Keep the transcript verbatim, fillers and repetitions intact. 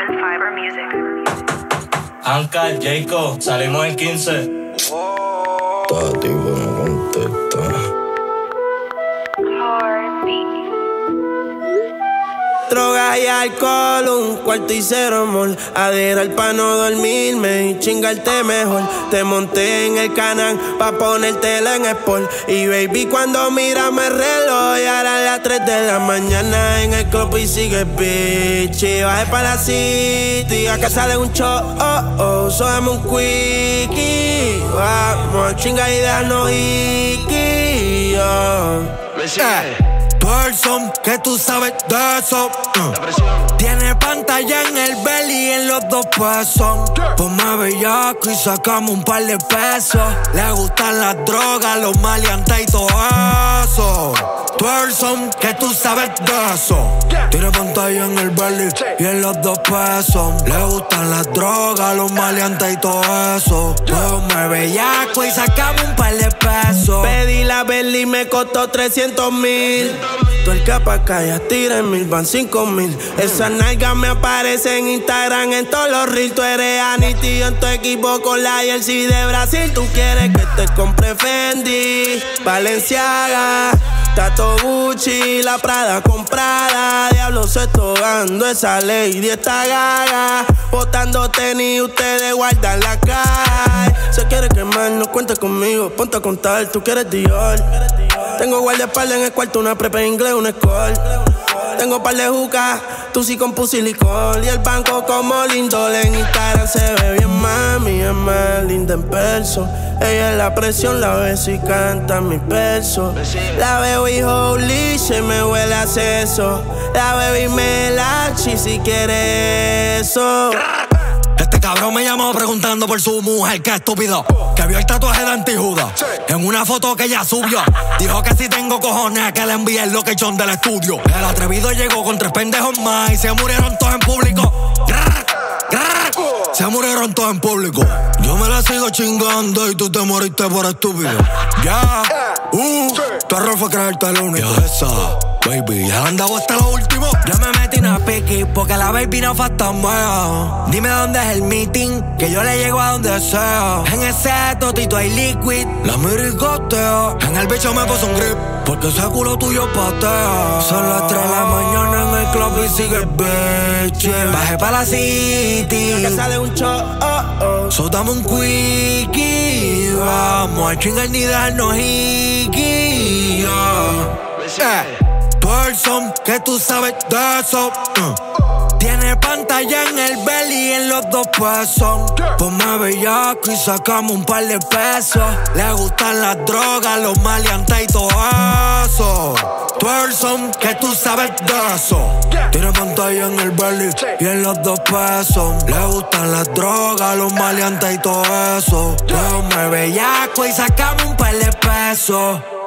Fiber Music. Anka, Jacob, salimos el quince. Esta tipa no contesta. Drogas y alcohol, un cuarto y cero amor. Adheral pa' no dormirme y chingarte mejor. Te monté en el canal pa' ponértela en sport. Y baby, cuando mirame el reloj, y ahora a las tres de la mañana en el club y sigue bitch. Y bajé pa' la city, a casa de un show, oh, oh. Sódame un quickie, vamos a chingar y dejarnos hiki, oh. Eh. Person, que tú sabes de eso. uh. Tiene pantalla en el belly y en los dos pesos. Ponme bellaco y sacamos un par de pesos. Le gustan las drogas, los maleantes y todo eso. Person, que tú sabes de eso. Tiene pantalla en el belly y en los dos pesos. Le gustan las drogas, los maleantes y todo eso. Ponme bellaco y sacamos un par de pesos. Pedí la belly y me costó trescientos mil. Tú el capa callas, tira en mil, van cinco mil. Esas nalgas me aparecen en Instagram en todos los reels. Tú eres Anity en tu equipo con la jersey de Brasil. Tú quieres que te compre Fendi, Balenciaga, Tato Gucci, la Prada comprada. Diablo se togando, esa lady está gaga. Botando tenis, ustedes guardan la calle. Se quiere quemar, no cuenta conmigo, ponte a contar, tú quieres Dior. Tengo guardaespaldas en el cuarto, una prepa en inglés, una escort. Tengo par de jucas, tú sí con pussy licor. Y el banco como lindo, en Instagram se ve bien mami, es más linda en perso. Ella es la presión, la veo y canta mis versos. La veo y holy, se me huele a seso. La veo y me la chi si quiere eso. Este cabrón me llamó preguntando por su mujer, qué estúpido. Que vio el tatuaje de Antijuda en una foto que ella subió. Dijo que si tengo cojones que le envíe el location del estudio. El atrevido llegó con tres pendejos más y se murieron todos en público. Grrr, grrr, se murieron todos en público. Yo me la sigo chingando y tú te moriste por estúpido. Ya, uh, tu error fue creerte el único. Ya esa, baby, ya andaba hasta lo último. Yo me metí una piqui porque la baby no fantasmea. Dime dónde es el meeting, que yo le llego a donde sea. En ese totito hay liquid, la miro y goteo. En el bicho me puso un grip, porque ese culo tuyo patea. Son las tres de la mañana en el club y sigue bitch. Bajé pa' la city, a casa de un show, oh, oh. So dame un quickie, vamos a chingar ni darnos hiki, oh. eh. Person, que tú sabes de eso. uh. Tiene pantalla en el belly y en los dos pesos. Ponme bellaco y sacamos un par de pesos. Le gustan las drogas, los maleantes y todo eso. Person, que tú sabes de eso. Tiene pantalla en el belly y en los dos pesos. Le gustan las drogas, los maleantes y todo eso. Ponme bellaco y sacamos un par de pesos.